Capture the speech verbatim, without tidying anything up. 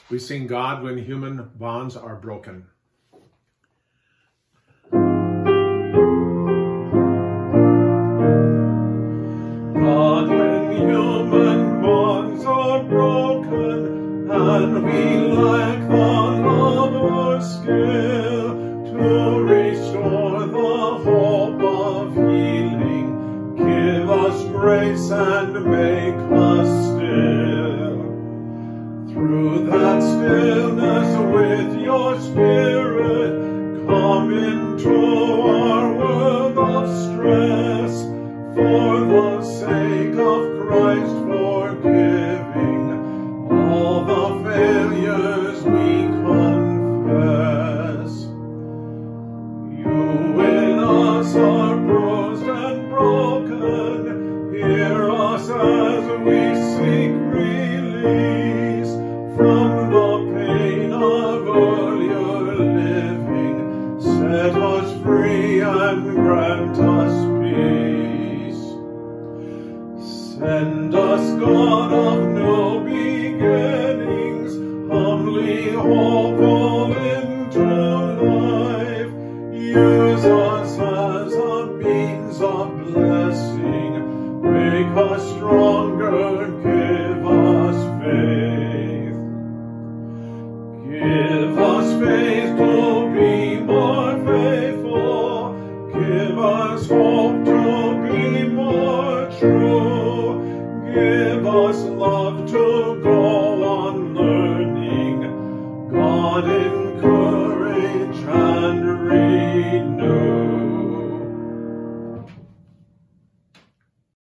We sing God when human bonds are broken. God, when human bonds are broken, and we lack the love or skill to restore the hope of healing, give us grace and make us still. Through that stillness with your Spirit, come into our world of stress, for the sake of Christ forgiving all the failures we confess. You in us are bruised and broken, hear us as we seek release from the pain of earlier living. Set us free and grant us peace. Send us, God of new beginnings, humbly hopeful into life. Use us as a means of blessing. Make us stronger, give us faith. Give us faith to be more faithful. Give us hope to be more true. Give us love to go on learning. God, encourage and renew.